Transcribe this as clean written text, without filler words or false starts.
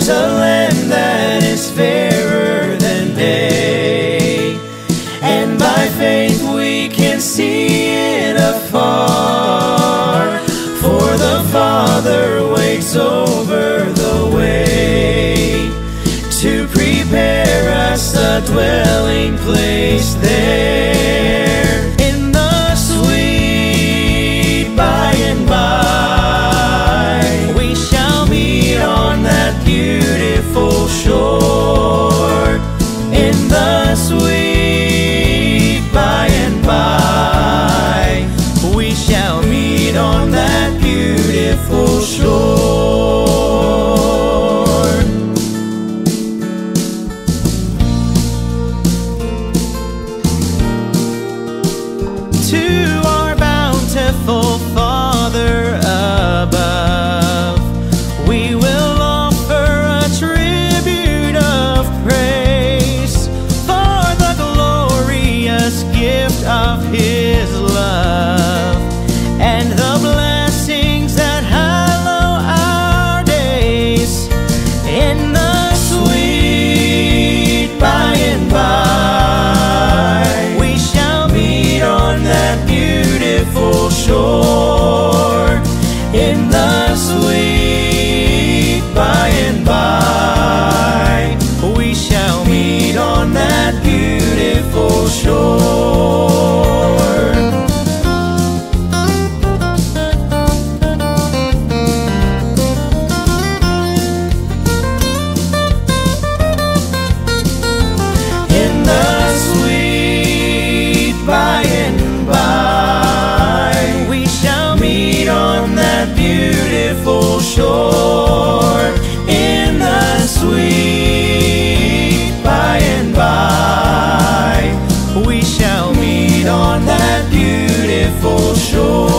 a land that is fairer than day, and by faith we can see it afar, for the Father waits over the way to prepare us a dwelling place there. In the sweet by and by, we shall meet on that beautiful shore. In the sweet by and by, we shall meet on that beautiful shore. To our bountiful Father above, we will offer a tribute of praise for the glorious gift of His love and the blessings that hallow our days. In the sweet by and by, we shall meet on that beautiful shore. In the sweet by and by, we shall meet on that beautiful shore. In the sweet by and by, we shall meet on that beautiful shore. In the sweet by and by, we shall meet on that beautiful shore.